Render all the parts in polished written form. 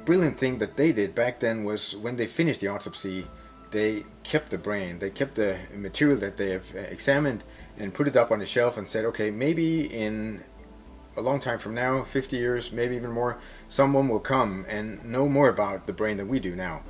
brilliant thing that they did back then was when they finished the autopsy, they kept the brain, they kept the material that they have examined and put it up on the shelf and said, okay, maybe in a long time from now, 50 years, maybe even more, someone will come and know more about the brain than we do now.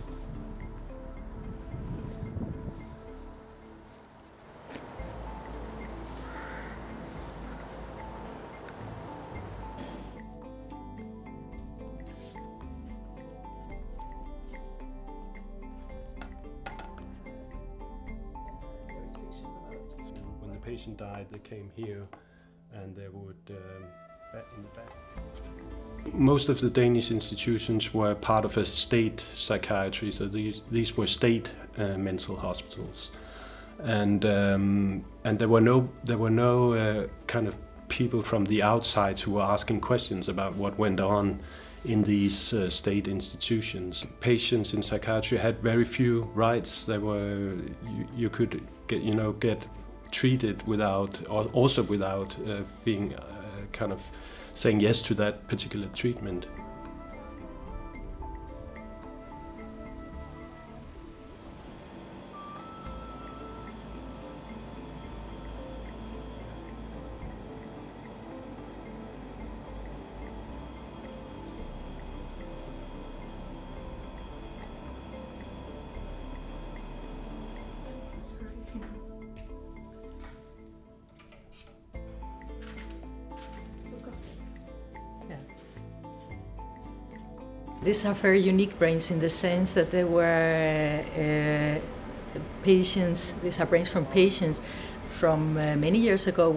When the patient died, they came here and they would in the back. Most of the Danish institutions were part of a state psychiatry, so these were state mental hospitals, and there were no kind of people from the outside who were asking questions about what went on in these state institutions. Patients in psychiatry had very few rights. You could get treated without, or also without being kind of saying yes to that particular treatment. These are very unique brains in the sense that they were patients. These are brains from patients from many years ago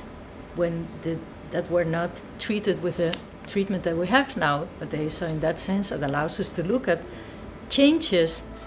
that were not treated with the treatment that we have now. But so in that sense, it allows us to look at changes